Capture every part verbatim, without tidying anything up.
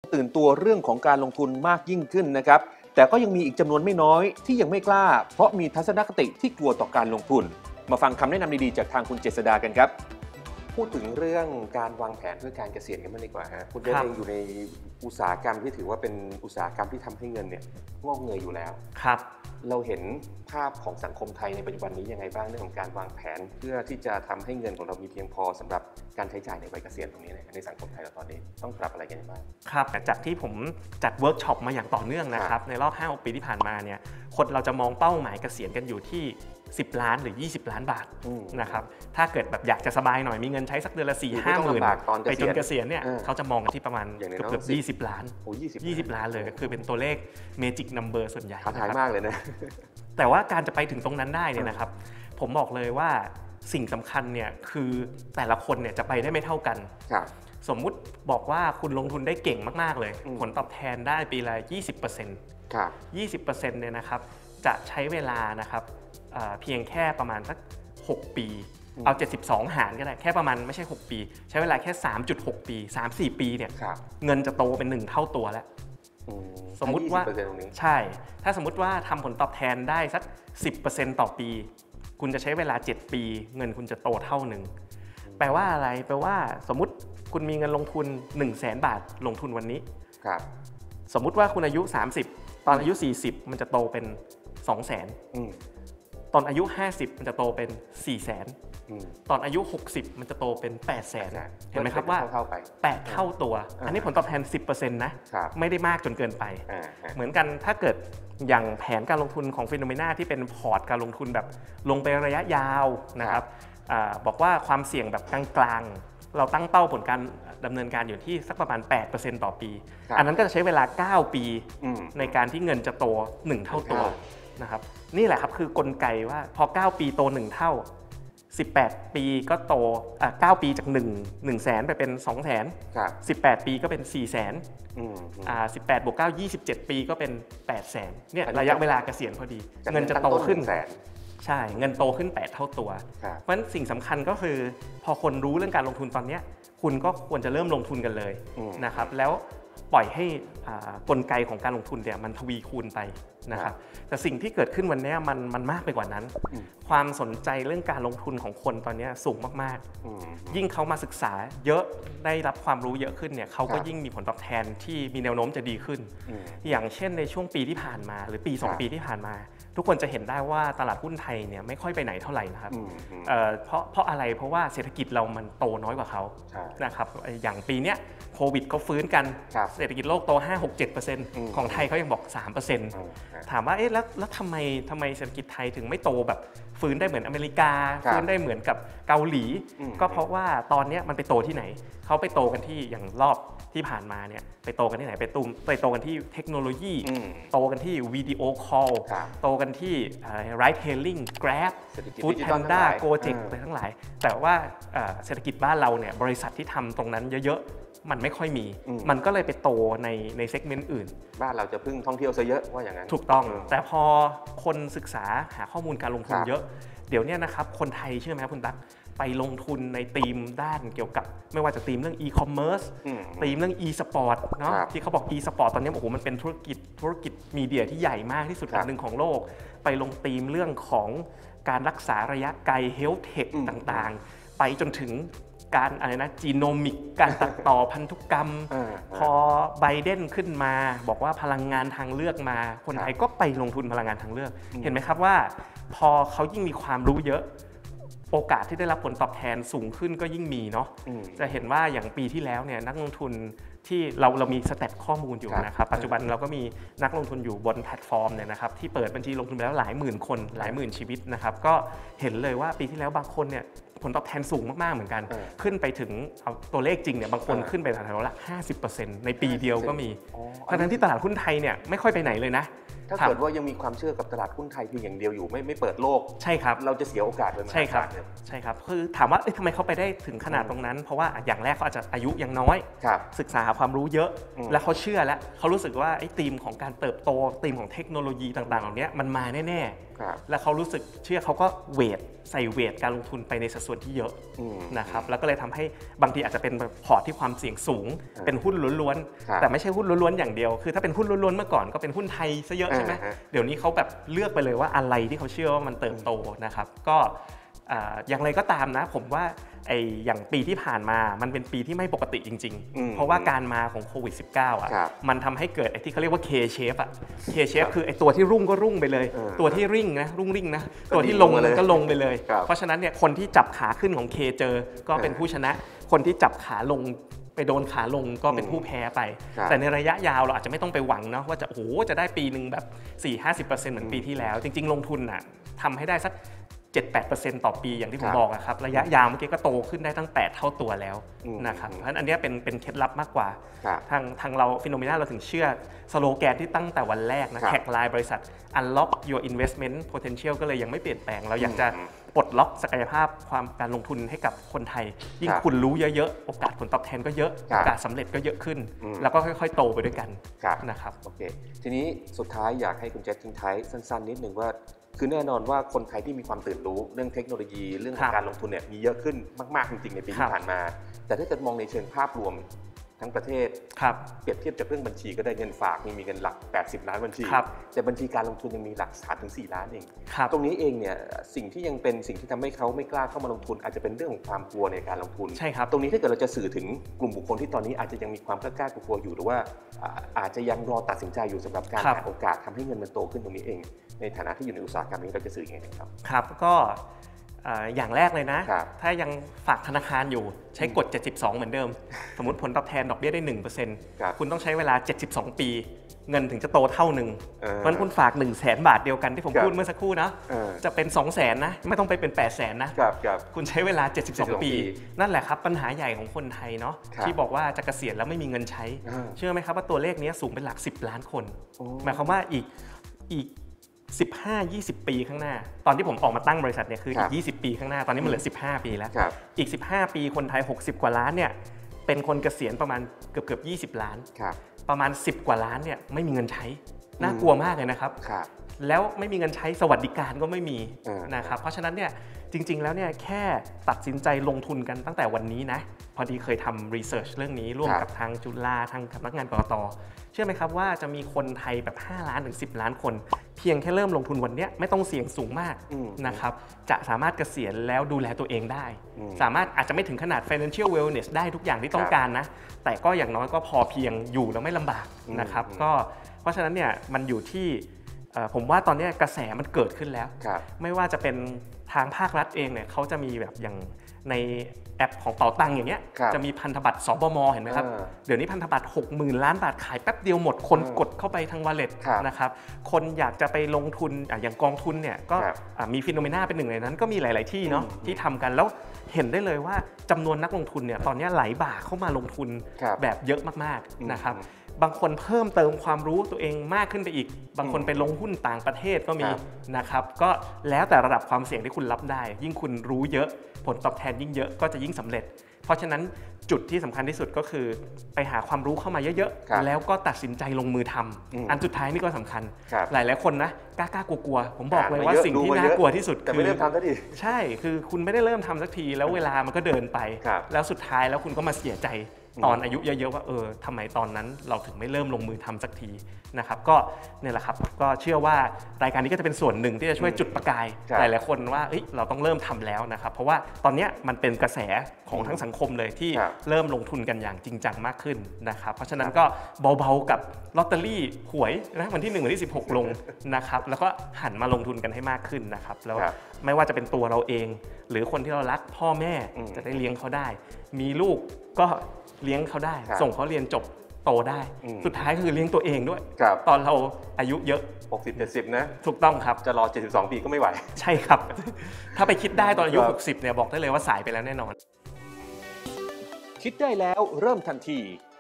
ตื่นตัวเรื่องของการลงทุนมากยิ่งขึ้นนะครับแต่ก็ยังมีอีกจำนวนไม่น้อยที่ยังไม่กล้าเพราะมีทัศนคติที่กลัวต่อการลงทุนมาฟังคำแนะนำดีๆจากทางคุณเจษดากันครับพูดถึงเรื่องการวางแผนเพื่อการเกษียณกันบ้างดีกว่าฮะคุณเดชเองอยู่ในอุตสาหกรรมที่ถือว่าเป็นอุตสาหกรรมที่ทำให้เงินเนี่ยงอกเงยอยู่แล้วครับเราเห็นภาพของสังคมไทยในปัจจุบันนี้ยังไงบ้างเรื่องของการวางแผนเพื่อที่จะทำให้เงินของเรามีเพียงพอสำหรับการใช้จ่ายในวัยเกษียณตรงนี้ในสังคมไทยเราตอนนี้ต้องปรับอะไรกันบ้างครับจากที่ผมจัดเวิร์กช็อปมาอย่างต่อเนื่องนะครับในรอบ ห้าหก ปีที่ผ่านมาเนี่ยคนเราจะมองเป้าหมายเกษียณกันอยู่ที่สิบล้านหรือยี่สิบล้านบาทนะครับถ้าเกิดแบบอยากจะสบายหน่อยมีเงินใช้สักเดือนละ สี่ห้า หมื่นไปจนเกษียณเนี่ยเขาจะมองกันที่ประมาณเกือบยี่สิบล้านโอ้ยี่สิบล้านเลยก็คือเป็นตัวเลขเมจิกนัมเบอร์ส่วนใหญ่ท้าทายมากเลยนะแต่ว่าการจะไปถึงตรงนั้นได้เนี่ยนะครับผมบอกเลยว่าสิ่งสำคัญเนี่ยคือแต่ละคนเนี่ยจะไปได้ไม่เท่ากันสมมุติบอกว่าคุณลงทุนได้เก่งมากๆเลยผลตอบแทนได้ปีละ ยี่สิบเปอร์เซ็นต์ครับยี่สิบเปอร์เซ็นต์ เนี่ยนะครับจะใช้เวลานะครับเพียงแค่ประมาณสักหกปีเอาเจ็ดสิบสองหารก็ได้แค่ประมาณไม่ใช่หกปีใช้เวลาแค่ สามจุดหก ปี สามถึงสี่ ปีเนี่ยเงินจะโตเป็นหนึ่งเท่าตัวแล้วสมมุติว่าใช่ถ้าสมมุติว่าทำผลตอบแทนได้สัก สิบเปอร์เซ็นต์ ต่อปีคุณจะใช้เวลาเจ็ดปีเงินคุณจะโตเท่าหนึ่งแปลว่าอะไรแปลว่าสมมุติคุณมีเงินลงทุน หนึ่งแสน บาทลงทุนวันนี้ครับสมมุติว่าคุณอายุสามสิบตอนอายุสี่สิบมันจะโตเป็น สองแสน ตอนอายุห้าสิบมันจะโตเป็น สี่แสน ตอนอายุหกสิบมันจะโตเป็น แปดแสน เห็นไหมครับว่าแปดเท่าตัวอันนี้ผลตอบแทน สิบเปอร์เซ็นต์ นะไม่ได้มากจนเกินไปเหมือนกันถ้าเกิดอย่างแผนการลงทุนของ Phenomena ที่เป็นพอร์ตการลงทุนแบบลงไประยะยาวนะครับบอกว่าความเสี่ยงแบบกลางๆเราตั้งเป้าผลการดำเนินการอยู่ที่สักประมาณ แปดเปอร์เซ็นต์ ต่อปีอันนั้นก็จะใช้เวลาเก้าปีในการที่เงินจะโตหนึ่งเท่าตัวนะครับนี่แหละครับคือกลไกว่าพอเก้าปีโตหนึ่งเท่าสิบแปดปีก็โตอ่ะเก้าปีจากหนึ่ง หนึ่งแสนไปเป็น สองแสน สิบแปดปีก็เป็น สี่แสนอ่าสิบแปดบวกเก้า ยี่สิบเจ็ดปีก็เป็น แปดแสนเนี่ยระยะเวลาเกษียณพอดีเงินจะโตขึ้นใช่เงินโตขึ้นแปดเท่าตัวเพราะฉะนั้นสิ่งสำคัญก็คือพอคนรู้เรื่องการลงทุนตอนนี้คุณก็ควรจะเริ่มลงทุนกันเลยนะครับแล้วปล่อยให้กลไกของการลงทุนเนี่ยมันทวีคูณไปนะครับแต่สิ่งที่เกิดขึ้นวันนี้มันมันมากไปกว่านั้นความสนใจเรื่องการลงทุนของคนตอนนี้สูงมากๆยิ่งเขามาศึกษาเยอะได้รับความรู้เยอะขึ้นเนี่ยเขาก็ยิ่งมีผลตอบแทนที่มีแนวโน้มจะดีขึ้นอย่างเช่นในช่วงปีที่ผ่านมาหรือปีสองปีที่ผ่านมาทุกคนจะเห็นได้ว่าตลาดหุ้นไทยเนี่ยไม่ค่อยไปไหนเท่าไหร่นะครับเอ่อเพราะเพราะอะไรเพราะว่าเศรษฐกิจเรามันโตน้อยกว่าเขานะครับอย่างปีเนี้ยโควิดก็ฟื้นกันเศรษฐกิจโลกโต ห้า หก เจ็ดเปอร์เซ็นต์ ของไทยเขายังบอก สามเปอร์เซ็นต์ ถามว่าเอ๊ะแล้วแล้วทำไมทำไมเศรษฐกิจไทยถึงไม่โตแบบฟื้นได้เหมือนอเมริกาฟื้นได้เหมือนกับเกาหลีก็เพราะว่าตอนนี้มันไปโตที่ไหนเขาไปโตกันที่อย่างรอบที่ผ่านมาเนี่ยไปโตกันที่ไหนไปตุ้มไปโตกันที่เทคโนโลยีโตกันที่วิดีโอคอลโตกันที่ไรท์เฮลลิ่ง Grab Food Panda Gojek อะไรทั้งหลายแต่ว่าเศรษฐกิจบ้านเราเนี่ยบริษัทที่ทำตรงนั้นเยอะๆมันไม่ค่อยมีมันก็เลยไปโตในในเซกเมนต์อื่นบ้านเราจะพึ่งท่องเที่ยวซะเยอะว่าอย่างนั้นถูกต้องแต่พอคนศึกษาหาข้อมูลการลงทุนเยอะเดี๋ยวนี้นะครับคนไทยเชื่อไหมครับคุณตั๊กไปลงทุนในธีมด้านเกี่ยวกับไม่ว่าจะธีมเรื่องอีคอมเมิร์ซธีมเรื่องอีสปอร์ตเนาะที่เขาบอกอีสปอร์ตตอนนี้โอ้โหมันเป็นธุรกิจธุรกิจมีเดียที่ใหญ่มากที่สุดอันหนึ่งของโลกไปลงธีมเรื่องของการรักษาระยะไกลเฮลท์เทคต่างๆไปจนถึงการอะไรนะจีโนมิกการตัดต่อพันธุกรรมพอไบเดนขึ้นมาบอกว่าพลังงานทางเลือกมาคนไทยก็ไปลงทุนพลังงานทางเลือกเห็นไหมครับว่าพอเขายิ่งมีความรู้เยอะโอกาสที่ได้รับผลตอบแทนสูงขึ้นก็ยิ่งมีเนาะจะเห็นว่าอย่างปีที่แล้วเนี่ยนักลงทุนที่เราเรามีสแตทข้อมูลอยู่นะครับปัจจุบันเราก็มีนักลงทุนอยู่บนแพลตฟอร์มเนี่ยนะครับที่เปิดบัญชีลงทุนไปแล้วหลายหมื่นคนหลายหมื่นชีวิตนะครับก็เห็นเลยว่าปีที่แล้วบางคนเนี่ยผลตอบแทนสูงมากๆเหมือนกันขึ้นไปถึงเอาตัวเลขจริงเนี่ยบางคนขึ้นไปแถวๆละ ห้าสิบเปอร์เซ็นต์ ในปีเดียวก็มีทั้งที่ตลาดหุ้นไทยเนี่ยไม่ค่อยไปไหนเลยนะถ้าเกิดว่ายังมีความเชื่อกับตลาดหุ้นไทยเพียงอย่างเดียวอยู่ไม่ไม่เปิดโลกใช่ครับเราจะเสียโอกาสไปไหมใช่ครับใช่ครับคือถามว่าทำไมเขาไปได้ถึงขนาดตรงนั้นเพราะว่าอย่างแรกเขาอาจจะอายุยังน้อยศึกษาความรู้เยอะและเขาเชื่อแล้วเขารู้สึกว่าไอ้ธีมของการเติบโตธีมของเทคโนโลยีต่างๆเหล่านี้มันมาแน่ๆและเขารู้สึกเชื่อเขาก็เวทใส่เวทการลงทุนไปในสัดส่วนที่เยอะนะครับแล้วก็เลยทำให้บางทีอาจจะเป็นพอร์ตที่ความเสี่ยงสูงเป็นหุ้นล้วนๆแต่ไม่ใช่หุ้นล้วนๆอย่างเดียวคือถ้าเป็นหุ้นล้วนๆเมื่อก่อนก็เป็นหุ้นไทยซะเยอะใช่ไหมเดี๋ยวนี้เขาแบบเลือกไปเลยว่าอะไรที่เขาเชื่อว่ามันเติบโตนะครับก็อย่างไรก็ตามนะผมว่าไอ้อย่างปีที่ผ่านมามันเป็นปีที่ไม่ปกติจริงๆเพราะว่าการมาของโควิด สิบเก้า อ่ะมันทำให้เกิดไอ้ที่เขาเรียกว่า K shape อ่ะ K shape คือไอ้ตัวที่รุ่งก็รุ่งไปเลยตัวที่ริ่งนะรุ่งริ่งนะตัวที่ลงมันก็ลงไปเลยเพราะฉะนั้นเนี่ยคนที่จับขาขึ้นของ K เจอก็เป็นผู้ชนะคนที่จับขาลงไปโดนขาลงก็เป็นผู้แพ้ไปแต่ในระยะยาวเราอาจจะไม่ต้องไปหวังเนาะว่าจะโอ้โหจะได้ปีนึงแบบ สี่ถึงห้าสิบเปอร์เซ็นต์ เหมือนปีที่แล้วจริงๆลงทุนน่ะทำให้ได้สักเจ็ดถึงแปดเปอร์เซ็นต์ ต่อปีอย่างที่ผมบอกครับระยะยาวเมื่อกี้ก็โตขึ้นได้ตั้งแปดเท่าตัวแล้วนะครับเพราะฉะนั้นอันนี้เป็นเป็นเคล็ดลับมากกว่าทางทางเราฟิโนเมนาเราถึงเชื่อสโลแกนที่ตั้งแต่วันแรกนะแท็กไลน์บริษัท unlock your investment potential ก็เลยยังไม่เปลี่ยนแปลงเราอยากจะปลดล็อกศักยภาพความการลงทุนให้กับคนไทยยิ่งคุณรู้เยอะๆโอกาสผลตอบแทนก็เยอะโอกาสสำเร็จก็เยอะขึ้นแล้วก็ค่อยๆโตไปด้วยกันนะครับโอเคทีนี้สุดท้ายอยากให้คุณเจษทิ้งท้ายสั้นๆนิดนึงว่าคือแน่นอนว่าคนไทยที่มีความตื่นรู้เรื่องเทคโนโลยีเรื่องการลงทุนเนี่ยมีเยอะขึ้นมากๆจริงๆในปีที่ผ่านมาแต่ถ้าเกิดมองในเชิงภาพรวมทั้งประเทศเปรียบเทียบจากเรื่องบัญชีก็ได้เงินฝากมีเงินหลักแปดสิบล้านบัญชีแต่บัญชีการลงทุนยังมีหลัก สามถึงสี่ ล้านเองตรงนี้เองเนี่ยสิ่งที่ยังเป็นสิ่งที่ทำให้เขาไม่กล้าเข้ามาลงทุนอาจจะเป็นเรื่องของความกลัวในการลงทุนใช่ครับตรงนี้ถ้าเกิดเราจะสื่อถึงกลุ่มบุคคลที่ตอนนี้อาจจะยังมีความกล้ากลัวอยู่หรือว่าอาจจะยังรอตัดสินใจอยู่สำหรับการหาโอกาสทำให้เงินมันโตขึ้นตรงนี้เองในฐานะที่อยู่ในอุตสาหกรรมนี้เราจะสื่อยังไงครับครับก็อย่างแรกเลยนะถ้ายังฝากธนาคารอยู่ใช้กฎเจ็ดสิบสองเหมือนเดิมสมมติผลตอบแทนดอกเบี้ยได้ หนึ่งเปอร์เซ็นต์ คุณต้องใช้เวลาเจ็ดสิบสองปีเงินถึงจะโตเท่าหนึ่งเพราะฉะนั้นคุณฝาก หนึ่งแสน บาทเดียวกันที่ผมพูดเมื่อสักครู่นะจะเป็น สองแสน นะไม่ต้องไปเป็น แปดแสน นะคุณใช้เวลาเจ็ดสิบสองปีนั่นแหละครับปัญหาใหญ่ของคนไทยเนาะที่บอกว่าจะเกษียณแล้วไม่มีเงินใช้เชื่อไหมครับว่าตัวเลขนี้สูงเป็นหลักสิบล้านคนหมายความว่าอีกอีกสิบห้า ยี่สิบ ปีข้างหน้าตอนที่ผมออกมาตั้งบริษัทเนี่ยคืออีกยี่สิบปีข้างหน้าตอนนี้มันเหลือสิบห้าปีแล้วอีกสิบห้าปีคนไทยหกสิบกว่าล้านเนี่ยเป็นคนเกษียณประมาณเกือบเกือบยี่สิบล้านประมาณสิบกว่าล้านเนี่ยไม่มีเงินใช้น่ากลัวมากเลยนะครับแล้วไม่มีเงินใช้สวัสดิการก็ไม่มีนะครับเพราะฉะนั้นเนี่ยจริงๆแล้วเนี่ยแค่ตัดสินใจลงทุนกันตั้งแต่วันนี้นะพอดีเคยทำรีเสิร์ชเรื่องนี้ร่วมกับทางจุฬาทางสำนักงานกกต.เชื่อไหมครับว่าจะมีคนไทยแบบห้าล้านถึงสิบล้านคนเพียงแค่เริ่มลงทุนวันนี้ไม่ต้องเสี่ยงสูงมากนะครับจะสามารถเกษียณแล้วดูแลตัวเองได้สามารถอาจจะไม่ถึงขนาด financial wellness ได้ทุกอย่างที่ต้องการนะแต่ก็อย่างน้อยก็พอเพียงอยู่แล้วไม่ลำบากนะครับก็เพราะฉะนั้นเนี่ยมันอยู่ที่ผมว่าตอนนี้กระแสมันเกิดขึ้นแล้วไม่ว่าจะเป็นทางภาครัฐเองเนี่ยเขาจะมีแบบอย่างในแอปของเป๋าตังค์อย่างเงี้ยจะมีพันธบัตรสบม.เห็นไหมครับเดี๋ยวนี้พันธบัตร หกหมื่น ล้านบาทขายแป๊บเดียวหมดคนกดเข้าไปทาง wallet นะครับคนอยากจะไปลงทุนอย่างกองทุนเนี่ยก็มีฟิโนเมนาเป็นหนึ่งในนั้นก็มีหลายๆที่เนาะที่ทำกันแล้วเห็นได้เลยว่าจำนวนนักลงทุนเนี่ยตอนนี้ไหลบ่าเข้ามาลงทุนแบบเยอะมากๆนะครับบางคนเพิ่มเติมความรู้ตัวเองมากขึ้นไปอีกบางคนไปลงหุ้นต่างประเทศก็มีนะครับก็แล้วแต่ระดับความเสี่ยงที่คุณรับได้ยิ่งคุณรู้เยอะผลตอบแทนยิ่งเยอะก็จะยิ่งสำเร็จเพราะฉะนั้นจุดที่สำคัญที่สุดก็คือไปหาความรู้เข้ามาเยอะๆแล้วก็ตัดสินใจลงมือทำอันสุดท้ายนี่ก็สำคัญหลายๆคนนะกล้าๆกลัวๆผมบอกเลยว่าสิ่งที่น่ากลัวที่สุดคือไม่เริ่มทำสักทีใช่คือคุณไม่ได้เริ่มทำสักทีแล้วเวลามันก็เดินไปแล้วสุดท้ายแล้วคุณก็มาเสียใจตอนอายุเยอะๆว่าเออทำไมตอนนั้นเราถึงไม่เริ่มลงมือทำสักทีนะครับก็เนี่ยแหละครับก็เชื่อว่ารายการนี้ก็จะเป็นส่วนหนึ่งที่จะช่วยจุดประกายหลายๆคนว่าเอ้ยเราต้องเริ่มทำแล้วนะครับเพราะว่าตอนนี้มันเป็นกระแสของทั้งสังคมเลยที่เริ่มลงทุนกันอย่างจริงจังมากขึ้นนะครับเพราะฉะนั้นก็เบาๆกับลอตเตอรี่หวยนะวันที่หนึ่งวันที่สิบหกลงนะครับแล้วก็หันมาลงทุนกันให้มากขึ้นนะครับแล้วไม่ว่าจะเป็นตัวเราเองหรือคนที่เรารักพ่อแม่จะได้เลี้ยงเขาได้มีลูกก็เลี้ยงเขาได้ส่งเขาเรียนจบโตได้สุดท้ายคือเลี้ยงตัวเองด้วยตอนเราอายุเยอะหกสิบ เจ็ดสิบ นะถูกต้องครับจะรอเจ็ดสิบสองปีก็ไม่ไหวใช่ครับถ้าไปคิดได้ตอนอายุหกสิบเนี่ยบอกได้เลยว่าสายไปแล้วแน่นอนคิดได้แล้วเริ่มทันที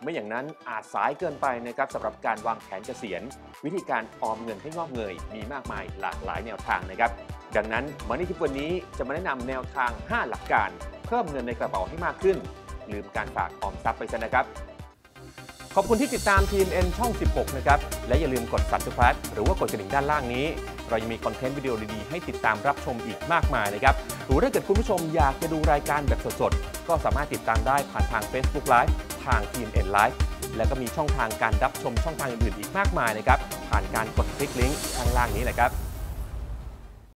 ไม่อย่างนั้นอาจสายเกินไปนะครับสำหรับการวางแผนเกษียณวิธีการออมเงินให้งอกเงยมีมากมายหลากหลายแนวทางนะครับดังนั้น Money Tip วันนี้จะมาแนะนำแนวทาง ห้า หลักการเพิ่มเงินในกระเป๋าให้มากขึ้นลืมการฝากออมทรัพย์ไปซะนะครับขอบคุณที่ติดตาม ที เอ็ม เอ็น ช่อง สิบหก นะครับและอย่าลืมกด Subscribe หรือว่ากดกระดิ่งด้านล่างนี้เรายังมีคอนเทนต์วิดีโอดีๆให้ติดตามรับชมอีกมากมายนะครับหรือถ้าเกิดคุณผู้ชมอยากจะดูรายการแบบสดๆก็สามารถติดตามได้ผ่านทาง Facebook Live ทาง ที เอ็ม เอ็น Live แล้วก็มีช่องทางการรับชมช่องทางอื่นๆอีกมากมายนะครับผ่านการกดคลิกลิงก์ข้างล่างนี้นะครับ